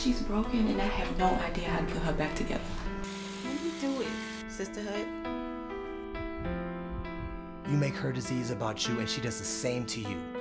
she's broken and I have no idea how to put her back together. How do you do it? Sisterhood? You make her disease about you and she does the same to you.